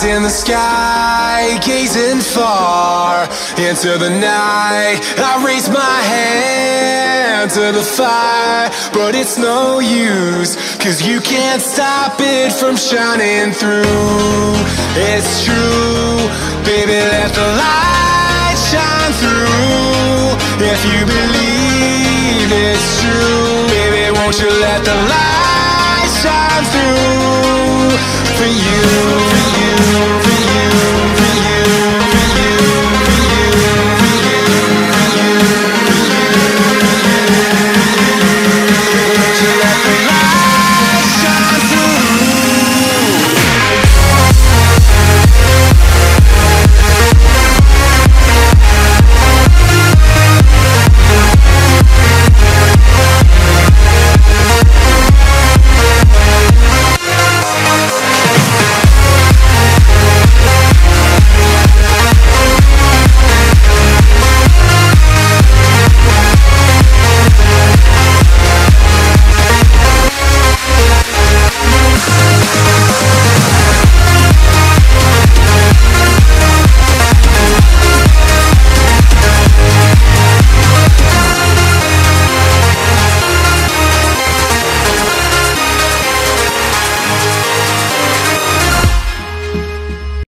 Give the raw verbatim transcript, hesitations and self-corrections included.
in the sky, gazing far into the night. I raise my hand to the fire, but it's no use, 'cause you can't stop it from shining through. It's true, baby, let the light shine through. If you believe it's true, baby, won't you let the light shine through for you?